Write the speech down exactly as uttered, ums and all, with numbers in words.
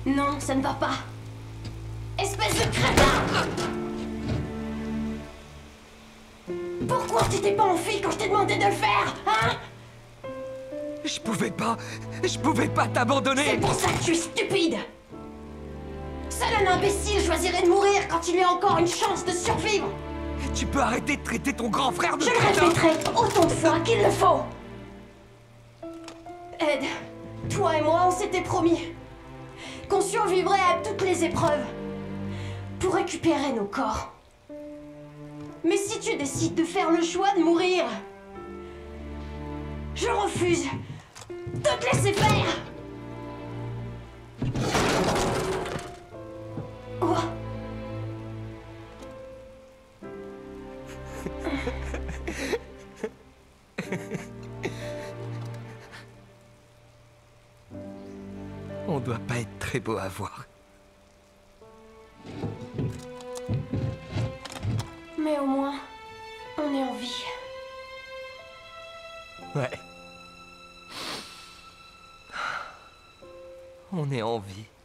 Non, ça ne va pas. Espèce de crétin! Pourquoi tu t'es pas enfui quand je t'ai demandé de le faire, hein? Je pouvais pas... Je pouvais pas t'abandonner. C'est pour ça que tu es stupide! Seul un imbécile choisirait de mourir quand il y a encore une chance de survivre! Tu peux arrêter de traiter ton grand frère de Je le crétin. répéterai autant de fois qu'il le faut! Ed, toi et moi, on s'était promis qu'on survivrait à toutes les épreuves pour récupérer nos corps. Mais si tu décides de faire le choix de mourir, je refuse de te laisser faire! Oh. On doit pas être très beau à voir. Mais au moins, on est en vie. Ouais. On est en vie.